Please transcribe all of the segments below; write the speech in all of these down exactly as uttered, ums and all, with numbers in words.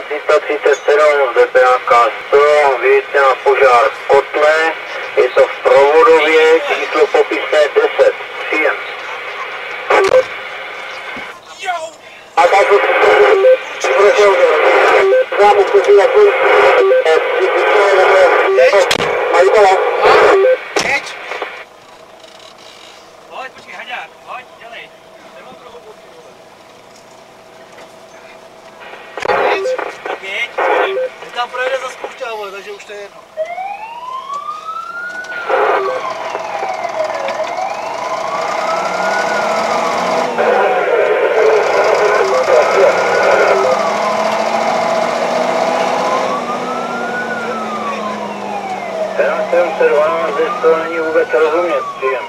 tři sta třicet sedm z D P A K sto, vyjeďte na požár v kotle, je to v Provodově, číslo popisné deset, příjem. A tak prosím, zámu zkusí na svůj majitele. Jeď! Pojď, počkej, Haďár, pojď, dělej. Nemám trochu potřebu. Jeď! Tak jeď, jeď tam projede za spoušťák, vole, takže už to je jedno. sedm set dvanáct, to není vůbec rozumět, příjem.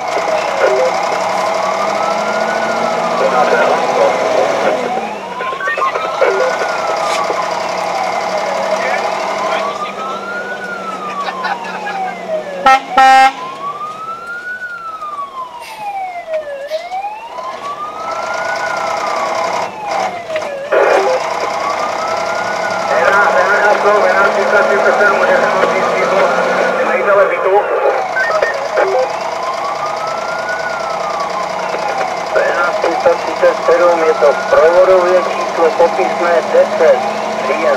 Je to v Provodově, číslo popisné deset, příjem.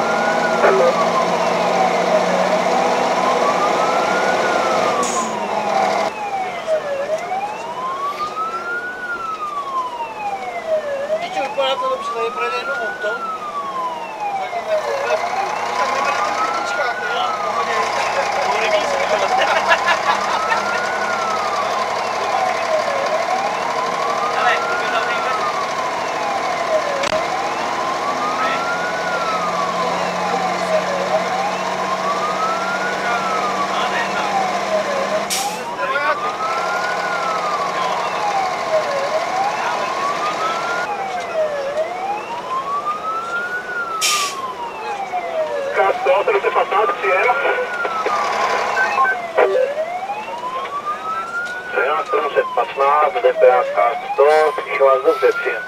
Víte, vypadá to dobře, tady projede jednou auto. Zatím jako tak nebere na těch pětičkách, ne? No, pohodě. To nevíc, ale, to by dal nejde. sto, sedm set patnáct, příjem. sedm set patnáct, D P A K sto, slyším vás dobře, příjem.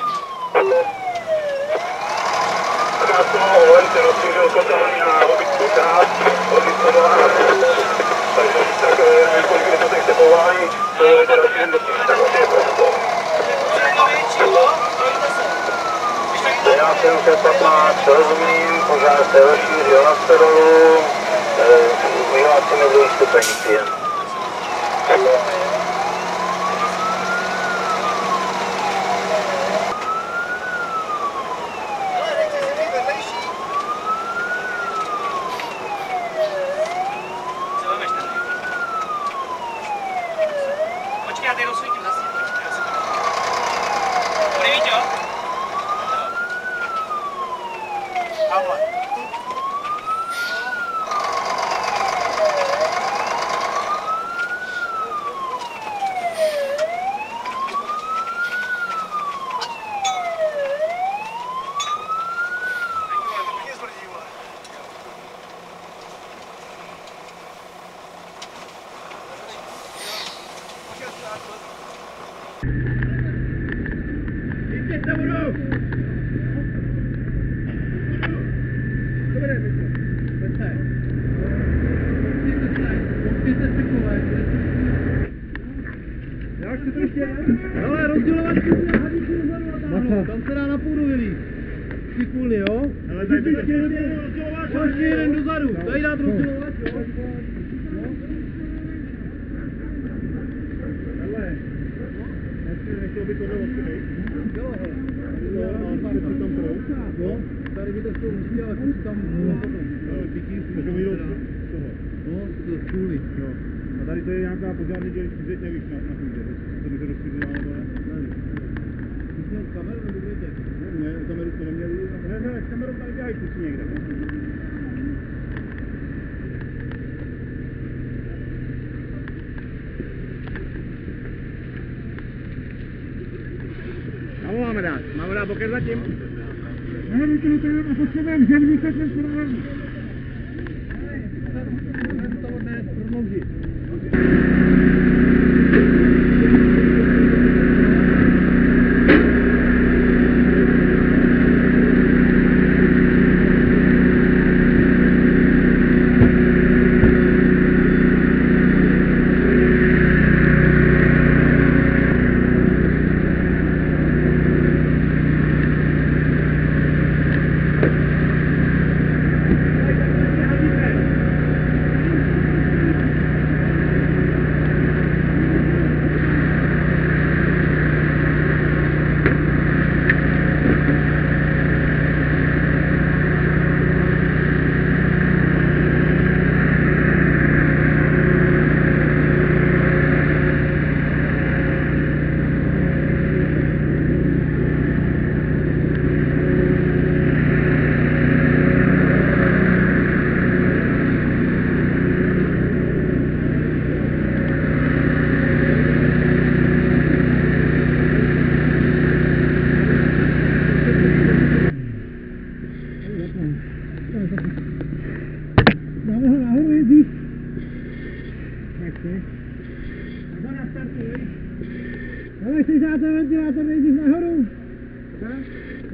K sto, Olen se rozšířil kotelní na obytku část, obytku dvanáct, takže tak několik minutek se pování, to je teda čtyři do tisíce, tak asi je prosto. sedm set patnáct, rozumím, požár se rozšířil na Sterolu, vyhlásíme druhý stupeň, příjem. Počkej, já tady rozsvítím zase. Bude vidět, jo? Ahoj. Víte, co budou? Ale rozdělovat si na hadíku dozadu natáhnout, tam se dá na půdu vylít. Ty půlny, jo? Ale tady bych chtěl rozdělovat. Ještě jeden dozadu, tady dát rozdělovat, jo? Hele, nechtěl by tohle odkryt? Jo, hele. Jo, ale tady tam prout. Jo, tady by to šlo musí, ale když tam potom. Díky, můžu mít toho. No, z půly. Jo. A tady to je nějaká požární dělička, zeď nevíš na půdě, to může rozšířit, ale ty jsi měl kameru nebo větě? Ne, ne, kameru to neměli, ne, ne, kameru tady dělají kusy někde. A máme dát, máme dát bokem zatím? Ne, my to tady potřebujeme zemní, tak jsme správní. To ne, prodloužit.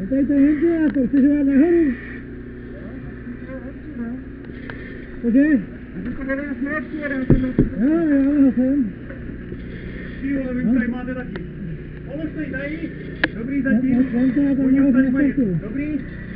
Tady to je ventilátor, chceš ho dát nahoru? Cože? Jo, jo, ho sem. Ty vole, vy tady máte taky. Polož tady, tady. Dobrý zatím. Ventilátor Oni nahoru tady na mají. cestu. Dobrý.